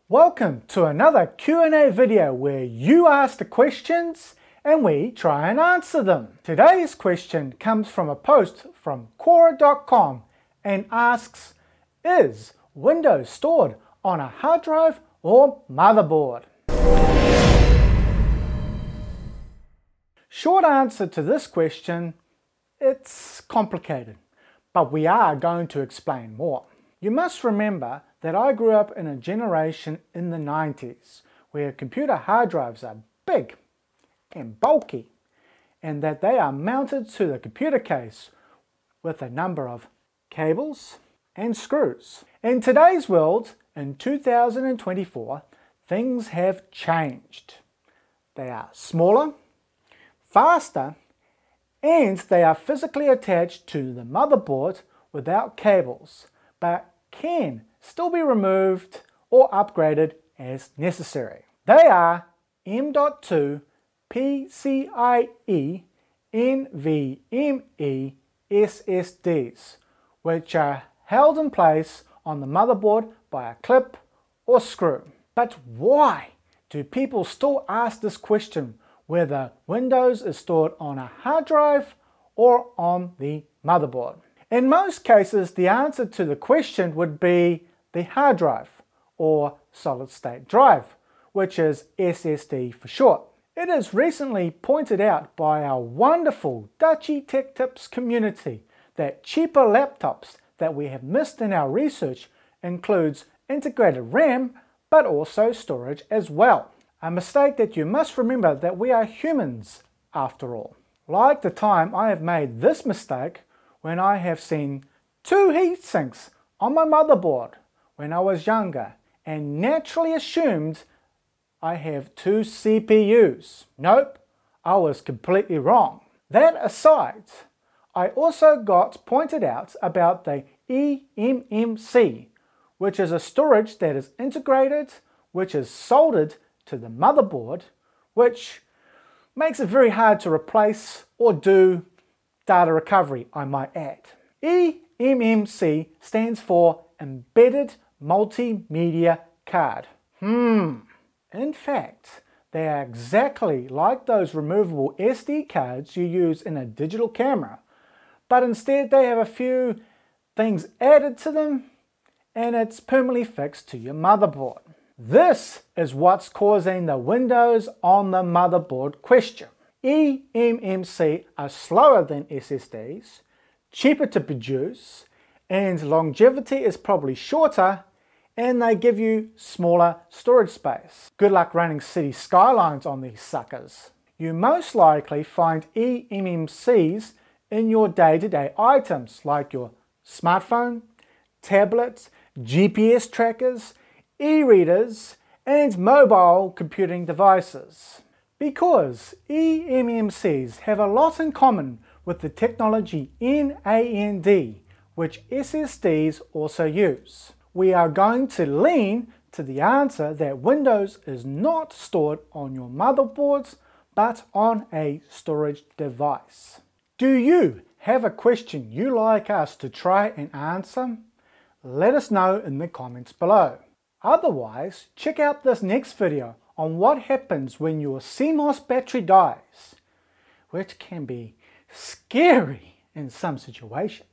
Welcome to another Q&A video where you ask the questions and we try and answer them. Today's question comes from a post from Quora.com and asks, is Windows stored on a hard drive or motherboard? Short answer to this question, it's complicated, but we are going to explain more. You must remember that I grew up in a generation in the 90s where computer hard drives are big and bulky and that they are mounted to the computer case with a number of cables and screws. In today's world, in 2024, things have changed. They are smaller, faster, and they are physically attached to the motherboard without cables, but can still be removed or upgraded as necessary. They are M.2 PCIe NVMe SSDs, which are held in place on the motherboard by a clip or screw. But why do people still ask this question whether Windows is stored on a hard drive or on the motherboard? In most cases, the answer to the question would be the hard drive, or solid state drive, which is SSD for short. It is recently pointed out by our wonderful Dutchy Tech Tips community that cheaper laptops that we have missed in our research includes integrated RAM, but also storage as well. A mistake that you must remember that we are humans after all. Like the time I have made this mistake when I have seen two heat sinks on my motherboard when I was younger and naturally assumed I have two CPUs. Nope, I was completely wrong. That aside, I also got pointed out about the eMMC, which is a storage that is integrated, which is soldered to the motherboard, which makes it very hard to replace or do data recovery, I might add. eMMC stands for Embedded Multimedia Card. In fact, they are exactly like those removable SD cards you use in a digital camera, but instead they have a few things added to them and it's permanently fixed to your motherboard. This is what's causing the Windows on the motherboard question. eMMC are slower than SSDs, cheaper to produce, and longevity is probably shorter, and they give you smaller storage space. Good luck running city skylines on these suckers. You most likely find eMMCs in your day-to-day items like your smartphone, tablets, GPS trackers, e-readers, and mobile computing devices. Because eMMCs have a lot in common with the technology NAND, which SSDs also use, we are going to lean to the answer that Windows is not stored on your motherboards, but on a storage device. Do you have a question you'd like us to try and answer? Let us know in the comments below. Otherwise, check out this next video on what happens when your CMOS battery dies, which can be scary in some situations.